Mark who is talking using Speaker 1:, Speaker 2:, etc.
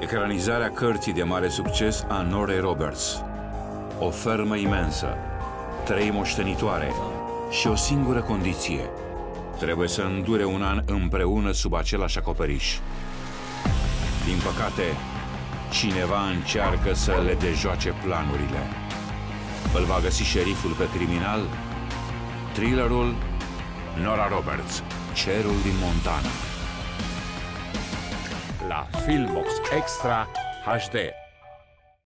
Speaker 1: Ecranizarea cărții de mare succes a Norei Roberts. O fermă imensă, 3 moștenitoare și o singură condiție. Trebuie să îndure un an împreună sub același acoperiș. Din păcate, cineva încearcă să le dejoace planurile. Îl va găsi șeriful pe criminal? Thrillerul Nora Roberts, Cerul din Montana. La Filmbox Extra HD.